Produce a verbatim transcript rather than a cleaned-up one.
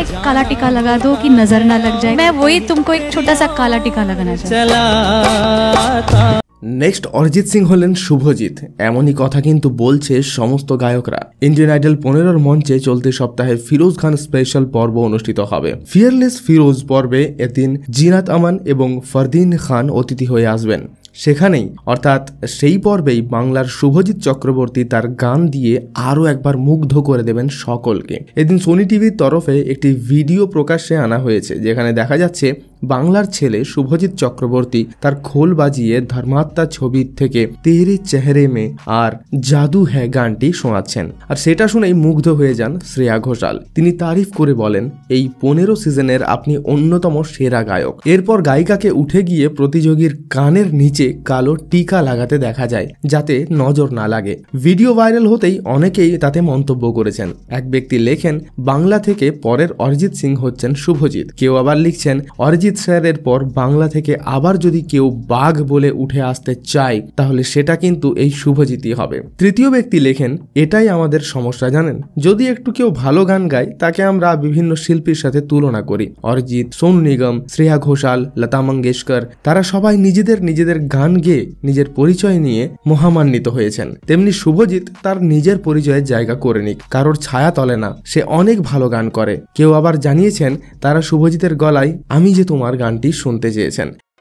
एक काला टीका लगा दो कि नजर ना लग जाए। मैं वही तुमको एक छोटा सा काला टीका लगाना चाहती। নেক্সট অরিজিৎ সিং হলেন শুভজিৎ, এমনই কথা কিন্তু বলছে সমস্ত গায়করা। ইন্ডিয়ান আইডল পনেরোর মঞ্চে চলতি সপ্তাহে ফিরোজ খান স্পেশাল পর্ব অনুষ্ঠিত হবে। ফিয়ারলেস ফিরোজ পর্বে এদিন জিনাত আমান এবং ফরদিন খান অতিথি হয়ে আসবেন। সেখানেই অর্থাৎ সেই পর্বেই বাংলার শুভজিৎ চক্রবর্তী তার গান দিয়ে আরও একবার মুগ্ধ করে দেবেন সকলকে। এদিন সোনি টিভির তরফে একটি ভিডিও প্রকাশ্যে আনা হয়েছে, যেখানে দেখা যাচ্ছে বাংলার ছেলে শুভজিৎ চক্রবর্তী তার খোল বাজিয়ে ধর্মাত্মা ছবির থেকে তেরে চেহারে মে আর জাদু হ্যাঁ গানটি শোনাচ্ছেন। আর সেটা শুনেই মুগ্ধ হয়ে যান শ্রেয়া ঘোষাল। তিনি তারিফ করে বলেন, এই পনেরো সিজনের আপনি অন্যতম সেরা গায়ক। এরপর গায়িকাকে উঠে গিয়ে প্রতিযোগীর কানের নিচে কালো টিকা লাগাতে দেখা যায় যাতে নজর না লাগে। ভিডিও ভাইরাল হতেই অনেকেই তাতে মন্তব্য করেছেন। এক ব্যক্তি লেখেন, বাংলা থেকে পরের অরিজিৎ সিং হচ্ছেন শুভজিৎ। কেউ আবার লিখছেন, অরিজিৎ স্যারের পর বাংলা থেকে আবার যদি কেউ বাঘ বলে উঠে আসতে চায় তাহলে সেটা কিন্তু এই শুভজিৎই হবে। তৃতীয় ব্যক্তি লেখেন, এটাই আমাদের সমস্যা জানেন, যদি একটু কেউ ভালো গান গায় তাকে আমরা বিভিন্ন শিল্পীর সাথে তুলনা করি। অরিজিৎ, সোনু নিগম, শ্রেয়া ঘোষাল, লতা মঙ্গেশকর তারা সবাই নিজেদের নিজেদের গান গেয়ে নিজের পরিচয় নিয়ে মহামান্বিত হয়েছেন। তেমনি শুভজিৎ তার নিজের পরিচয়ের জায়গা করে নিক, কারোর ছায়া তলে না, সে অনেক ভালো গান করে। কেউ আবার জানিয়েছেন তারা শুভজিতের গলায় আমি যে তোমার গানটি শুনতে চেয়েছেন।